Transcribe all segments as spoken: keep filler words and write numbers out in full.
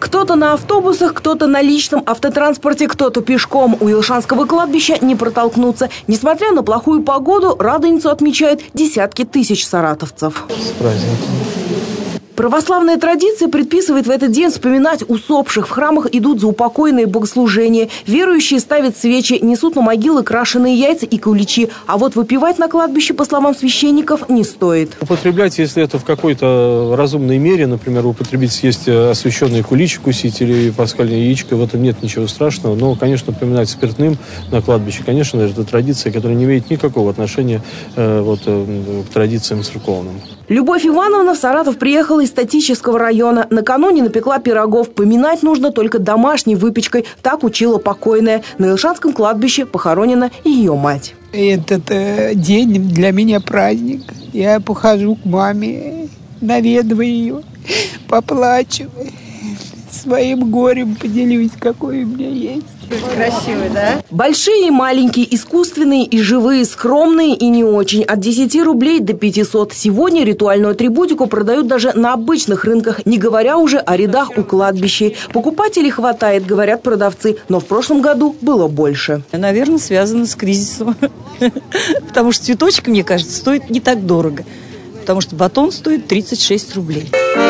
Кто-то на автобусах, кто-то на личном автотранспорте, кто-то пешком. У Елшанского кладбища не протолкнуться. Несмотря на плохую погоду, Радоницу отмечают десятки тысяч саратовцев. С праздником. Православная традиция предписывает в этот день вспоминать усопших. В храмах идут заупокойные богослужения. Верующие ставят свечи, несут на могилы крашеные яйца и куличи. А вот выпивать на кладбище, по словам священников, не стоит. Употреблять, если это в какой-то разумной мере, например, употребить, съесть освященный кулич, кусить или пасхальное яичко, в этом нет ничего страшного. Но, конечно, поминать спиртным на кладбище, конечно, это традиция, которая не имеет никакого отношения э, вот, э, к традициям церковным. Любовь Ивановна в Саратов приехала из Статического района. Накануне напекла пирогов. Поминать нужно только домашней выпечкой. Так учила покойная. На Елшанском кладбище похоронена и ее мать. Этот э, день для меня праздник. Я похожу к маме, наведываю ее, поплачу. Своим горем поделюсь, какой у меня есть. Красивый, да? Большие и маленькие, искусственные и живые, скромные и не очень. От десяти рублей до пятисот. Сегодня ритуальную атрибутику продают даже на обычных рынках, не говоря уже о рядах у кладбищей. Покупателей хватает, говорят продавцы, но в прошлом году было больше. Наверное, связано с кризисом. Потому что цветочек, мне кажется, стоит не так дорого. Потому что батон стоит тридцать шесть рублей.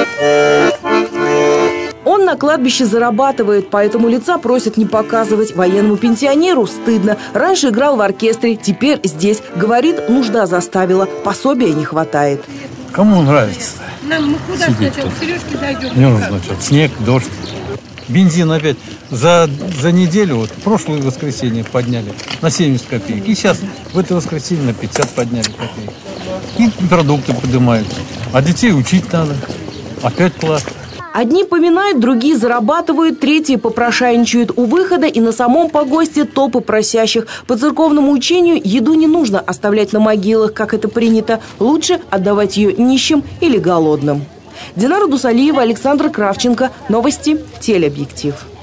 Он на кладбище зарабатывает, поэтому лица просят не показывать. Военному пенсионеру стыдно. Раньше играл в оркестре, теперь здесь. Говорит, нужда заставила, пособия не хватает. Кому нравится? Нам мы куда сначала? Сережки зайдем. Не нужно сначала. Снег, дождь. Бензин опять за, за неделю, вот прошлое воскресенье подняли на семьдесят копеек. И сейчас в это воскресенье на пятьдесят подняли копеек. И продукты поднимаются. А детей учить надо. Опять платят. Одни поминают, другие зарабатывают, третьи попрошайничают у выхода, и на самом погосте толпы просящих. По церковному учению еду не нужно оставлять на могилах, как это принято. Лучше отдавать ее нищим или голодным. Динара Дусалиева, Александр Кравченко. Новости. Телеобъектив.